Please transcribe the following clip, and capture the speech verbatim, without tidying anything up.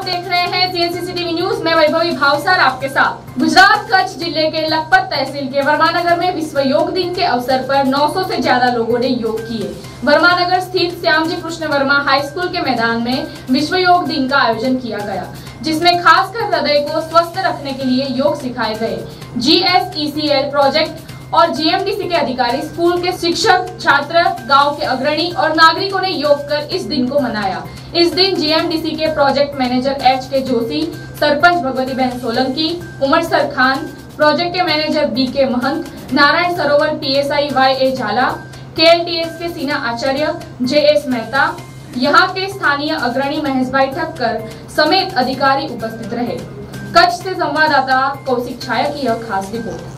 देख रहे हैं सीएनसीसीटीवी न्यूज में वैभवी भावसार आपके साथ। गुजरात कच्छ जिले के लखपत तहसील के वर्मानगर में विश्व योग दिन के अवसर पर नौ सौ से ज्यादा लोगों ने योग किए। वर्मानगर स्थित श्यामजी कृष्ण वर्मा हाई स्कूल के मैदान में विश्व योग दिन का आयोजन किया गया, जिसमें खासकर हृदय को स्वस्थ रखने के लिए योग सिखाए गए। जीएसईसीएल प्रोजेक्ट और जीएमडीसी के अधिकारी, स्कूल के शिक्षक, छात्र, गांव के अग्रणी और नागरिकों ने योग कर इस दिन को मनाया। इस दिन जीएमडीसी के प्रोजेक्ट मैनेजर एच के जोशी, सरपंच भगवती बहन सोलंकी, उमर सर खान, प्रोजेक्ट के manager B K Mahant, Narayan Sarovar PSI Y ए झाला, केएलटीएस के सीना आचार्य, जेएस मेहता, यहाँ के स्थानीय अग्रणी महेशभाई ठक्कर समेत अधिकारी उपस्थित रहे। कच्छ से संवाददाता कौशिक छाया की यह खास रिपोर्ट।